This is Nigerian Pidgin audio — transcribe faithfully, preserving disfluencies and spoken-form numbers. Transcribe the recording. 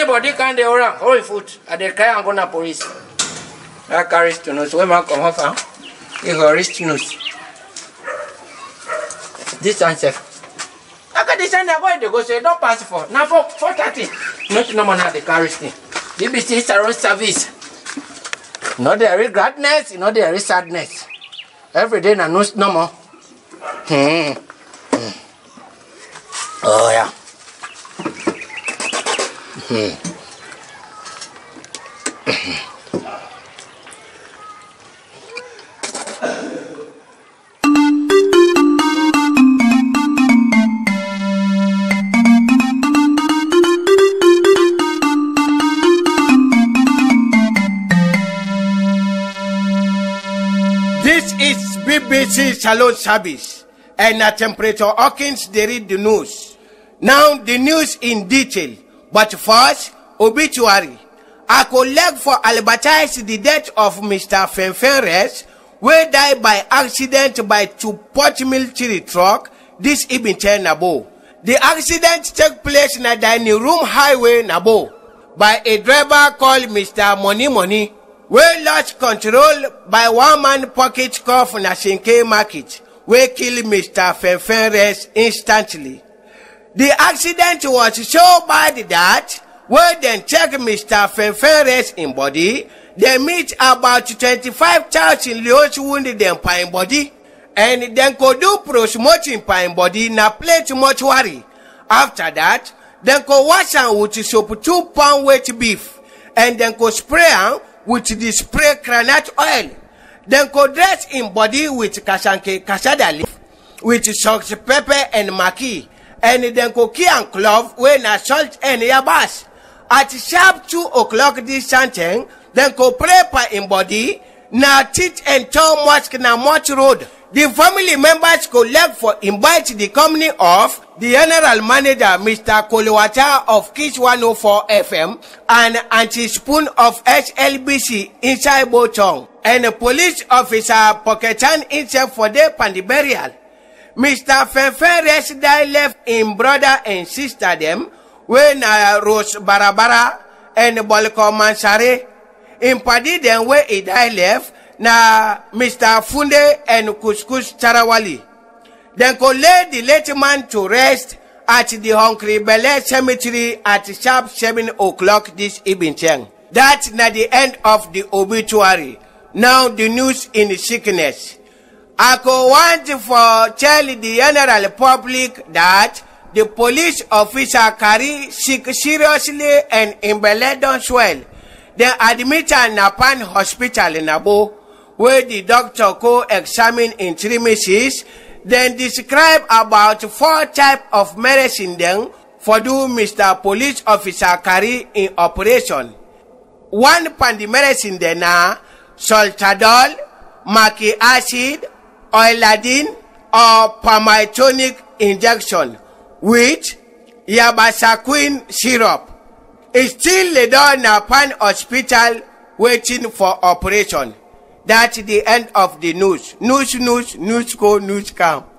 Anybody can dey around, hold your foot. At the car, I'm gonna police. I carry stone. So when I come off, you go wrist nose. This answer. Look at this answer. Why they go say don't pass for? Now for four thirty. Not no man at the carry thing. B B C is a road service. Not there is gladness, not there is sadness. Every day na no no more. Hmm. Hmm. Oh yeah. Hmm. This is B B C Salon Service, and at Temperature Hawkins they read the news. Now the news in detail, but first, obituary. I collect for advertise the death of Mister Fenfenres, who died by accident by two Port military truck this evening in Nabo. The accident took place in a dining room highway Nabo by a driver called Mister Money Money, wey lost control by one man pocket cuff na Shinke market, wey kill Mister Fenfenres instantly. The accident was so bad that when they check Mister Fenfenres in body, they meet about twenty-five thousand leos wounded in pine body, and then could do prosmoting pine body na plate mortuary. After that, then could wash am with soap two pound weight beef, and then could spray am with the spray granite oil. Then could dress in body with kashanke kasada leaf, with salt, pepper, and maki, and then could key and clove when a salt and yabas. At sharp two o'clock this something, then could prepare in body, na teeth and toe mask na much road. The family members could left for invite the company of the general manager Mister Kolowata of Kiss one oh four F M and Auntie Spoon of S L B C inside Botong, and a police officer Pocketan himself for their pandi burial. Mister Fenfenres died left in brother and sister them when uh, Rose Barabara and Bolko Mansare. In padi them where he died left na Mister Funde and Kuskus Charawali. Then could lay the late man to rest at the Hungry Bele Cemetery at sharp seven o'clock this evening. That's not the end of the obituary. Now the news in the sickness. I could want for tell the general public that the police officer carry sick seriously and in Bele don't swell. They admit in Napan Hospital in Abo, where the doctor co-examine in three meses, then describe about four types of medicine then for do Mister Police Officer carry in operation. One pandi medicine then na Soltadol, Maki acid, Oiladin, or Pamitonic injection with Yabasaquin syrup. It's still laid down Napan Hospital waiting for operation. That's the end of the news. News, news, news, go, news, come.